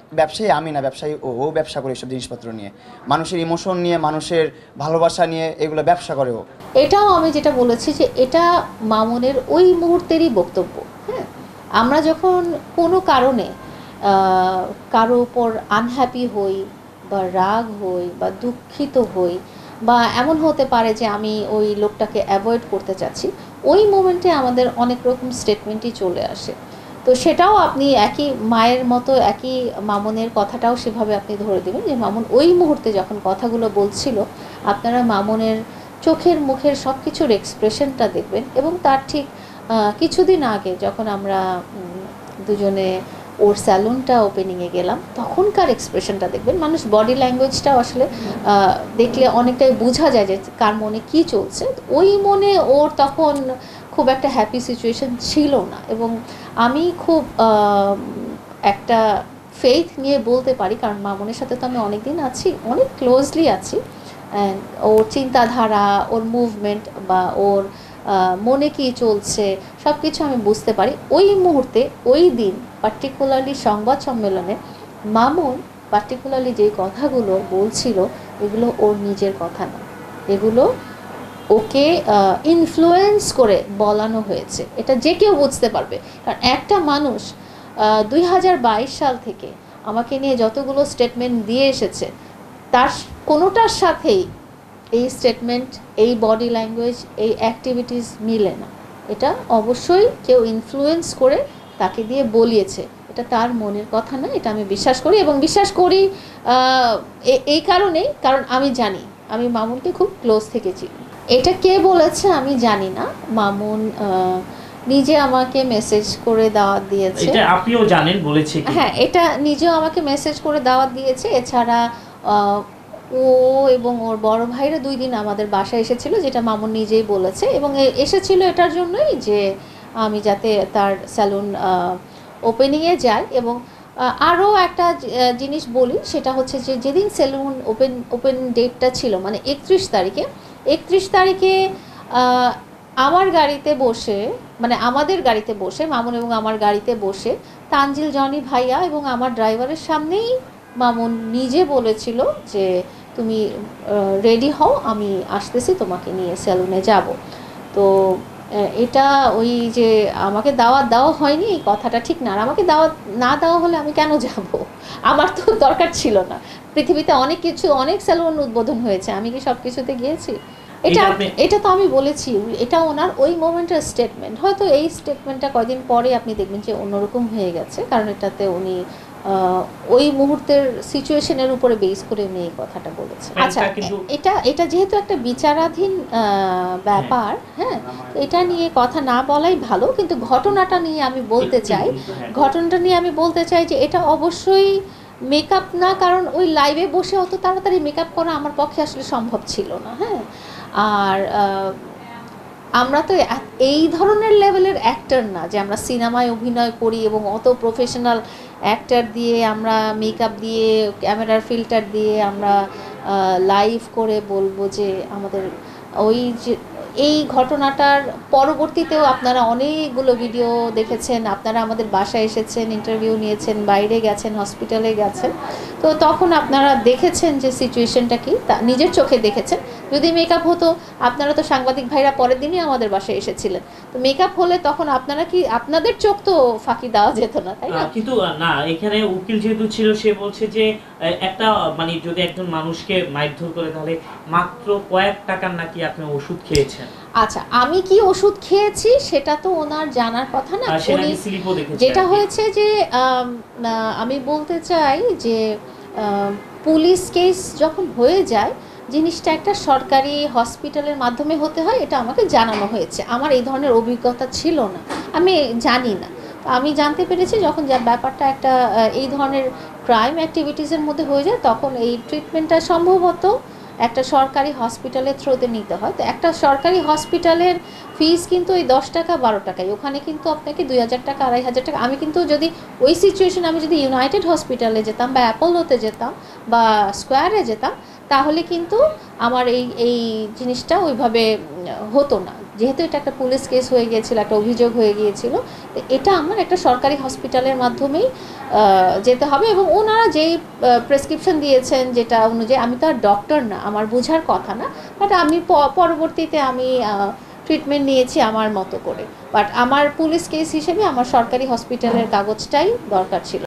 ব্যবসায়ী আমি না, ব্যবসায়ী ও ব্যবসা করে এসব জিনিসপত্র নিয়ে, মানুষের ইমোশন নিয়ে, মানুষের ভালোবাসা নিয়ে এগুলো ব্যবসা করে ও। এটাও আমি যেটা বলেছি যে এটা মামুনের ওই মুহূর্তেরই বক্তব্য। হ্যাঁ, আমরা যখন কোনো কারণে কারো উপর আনহ্যাপি হই বা রাগ হই বা দুঃখিত হই, বা এমন হতে পারে যে আমি ওই লোকটাকে অ্যাভয়েড করতে চাচ্ছি, ওই মোমেন্টে আমাদের অনেক রকম স্টেটমেন্টই চলে আসে। তো সেটাও আপনি একই মায়ের মতো একই মামুনের কথাটাও সেভাবে আপনি ধরে দেবেন যে মামুন ওই মুহূর্তে যখন কথাগুলো বলছিল, আপনারা মামুনের চোখের মুখের সব কিছুর এক্সপ্রেশনটা দেখবেন। এবং তার ঠিক কিছুদিন আগে যখন আমরা দুজনে ওর স্যালুনটা ওপেনিংয়ে গেলাম, তখনকার এক্সপ্রেশনটা দেখবেন। মানুষ বডি ল্যাঙ্গুয়েজটাও আসলে দেখলে অনেকটাই বোঝা যায় যে কার মনে কী চলছে। ওই মনে ওর তখন খুব একটা হ্যাপি সিচুয়েশন ছিল না। এবং আমি খুব একটা ফেথ নিয়ে বলতে পারি, কারণ মামুনের সাথে তো আমি অনেক দিন আছি, অনেক ক্লোজলি আছি। ওর চিন্তাধারা, ওর মুভমেন্ট বা ওর মনে কী চলছে সব কিছু আমি বুঝতে পারি। ওই মুহূর্তে ওই দিন পার্টিকুলারলি সংবাদ সম্মেলনে মামুন পার্টিকুলারলি যে কথাগুলো বলছিল, এগুলো ওর নিজের কথা না, এগুলো ওকে ইনফ্লুয়েন্স করে বলানো হয়েছে। এটা যে কেউ বুঝতে পারবে। কারণ একটা মানুষ 2022 সাল থেকে আমাকে নিয়ে যতগুলো স্টেটমেন্ট দিয়ে এসেছে, তার কোনোটার সাথেই এই স্টেটমেন্ট, এই বডি ল্যাঙ্গুয়েজ, এই অ্যাক্টিভিটিস মিলে না। এটা অবশ্যই কেউ ইনফ্লুয়েন্স করে তাকে দিয়ে বলিয়েছে, এটা তার মনের কথা না, এটা আমি বিশ্বাস করি। এবং বিশ্বাস করি এই কারণেই, কারণ আমি জানি, আমি মামুনকে খুব ক্লোজ থেকে চিনি। এটা কে বলেছে আমি জানি না, মামুন নিজে আমাকে মেসেজ করে দাওয়াত দিয়েছে। এটা আপনিও জানেন বলেছে কি? হ্যাঁ, এটা নিজেও আমাকে মেসেজ করে দাওয়াত দিয়েছে। এছাড়া ও এবং ওর বড় ভাইরা 2 দিন আমাদের বাসায় এসেছিল, যেটা মামুন নিজেই বলেছে। এবং এসেছিল এটার জন্যই যে আমি যাতে তার স্যালুন ওপেনিংয়ে যাই। এবং আরও একটা জিনিস বলি, সেটা হচ্ছে যে যেদিন স্যালুন ওপেন ডেটটা ছিল, মানে 31 তারিখে আমার গাড়িতে বসে, মানে আমাদের গাড়িতে বসে, মামুন এবং আমার গাড়িতে বসে তানজিল, জনি ভাইয়া এবং আমার ড্রাইভারের সামনেই মামুন নিজে বলেছিল যে তুমি রেডি হও, আমি আসতেছি, তোমাকে নিয়ে স্যালুনে যাব। তো এটা ওই যে আমাকে দাওয়াত দেওয়া হয়নি এই কথাটা ঠিক না। আর আমাকে দাওয়াত না দেওয়া হলে আমি কেন যাব? আমার তো দরকার ছিল না। পৃথিবীতে অনেক কিছু, অনেক স্যালুন উদ্বোধন হয়েছে, আমি কি সব কিছুতে গিয়েছি? এটা তো আমি বলেছি, এটা ওনার ওই মোমেন্টের স্টেটমেন্ট। হয়তো এই স্টেটমেন্টটা কয়দিন পরে আপনি দেখবেন যে অন্যরকম হয়ে গেছে, কারণ এটাতে উনি ওই মুহূর্তের সিচুয়েশনের উপরে বেস করে উনি এই কথাটা বলেছেন। আচ্ছা, এটা যেহেতু একটা বিচারাধীন ব্যাপার, হ্যাঁ, এটা নিয়ে কথা না বলাই ভালো। কিন্তু ঘটনাটা নিয়ে আমি বলতে চাই যে এটা অবশ্যই মেকআপ না, কারণ ওই লাইভে বসে অত তাড়াতাড়ি মেকআপ করা আমার পক্ষে আসলে সম্ভব ছিল না। হ্যাঁ, আর আমরা তো এই ধরনের লেভেলের অ্যাক্টর না যে আমরা সিনেমায় অভিনয় করি এবং অত প্রফেশনাল অ্যাক্টর দিয়ে আমরা মেকআপ দিয়ে, ক্যামেরার ফিল্টার দিয়ে আমরা লাইভ করে বলবো যে আমাদের ওই যে এই ঘটনাটার পরবর্তীতেও আপনারা অনেকগুলো ভিডিও দেখেছেন, আপনারা আমাদের বাসায় এসেছেন, ইন্টারভিউ নিয়েছেন, বাইরে গেছেন, হসপিটালে গেছেন। তো তখন আপনারা দেখেছেন যে সিচুয়েশনটা কি, তা নিজের চোখে দেখেছেন। যদি মেকআপ হতো, আপনারা তো সাংবাদিক ভাইরা পরের দিনই আমাদের বাসায় এসেছিলেন, তো মেকআপ হলে তখন আপনারা কি, আপনাদের চোখ তো ফাঁকি দেওয়া যেত না, তাই না? কিন্তু না, এখানে উকিল যেহেতু ছিল, সে বলছে যে একটা মানে যদি একজন মানুষকে মারধর করে তাহলে মাত্র কয়েক টাকার নাকি আপনি ওষুধ খেয়েছেন। আচ্ছা, আমি কি ওষুধ খেয়েছি সেটা তো ওনার জানার কথা না। যেটা হয়েছে যে আমি বলতে চাই যে পুলিশ কেস যখন হয়ে যায়, জিনিসটা একটা সরকারি হসপিটালের মাধ্যমে হতে হয়, এটা আমাকে জানানো হয়েছে। আমার এই ধরনের অভিজ্ঞতা ছিল না, আমি জানি না। আমি জানতে পেরেছি যখন ব্যাপারটা একটা এই ধরনের ক্রাইম অ্যাক্টিভিটিসের মধ্যে হয়ে যায়, তখন এই ট্রিটমেন্টটা সম্ভবত একটা সরকারি হসপিটালের থ্রুতে নিতে হয়। তো একটা সরকারি হসপিটালের ফিস কিন্তু ওই 10 টাকা 12 টাকাই, ওখানে কিন্তু আপনাকে 2000 টাকা 2500 টাকা। আমি কিন্তু যদি ওই সিচুয়েশন, আমি যদি ইউনাইটেড হসপিটালে যেতাম বা অ্যাপোলোতে যেতাম বা স্কোয়ারে যেতাম, তাহলে কিন্তু আমার এই জিনিসটা ওইভাবে হতো না। যেহেতু এটা একটা পুলিশ কেস হয়ে গিয়েছিল, একটা অভিযোগ হয়ে গিয়েছিল, তো এটা আমার একটা সরকারি হসপিটালের মাধ্যমেই যেতে হবে। এবং ওনারা যেই প্রেসক্রিপশন দিয়েছেন যেটা অনুযায়ী, আমি তো আর ডক্টর না, আমার বোঝার কথা না, বাট আমি পরবর্তীতে আমি ট্রিটমেন্ট নিয়েছি আমার মতো করে। বাট আমার পুলিশ কেস হিসেবে আমার সরকারি হসপিটালের কাগজটাই দরকার ছিল।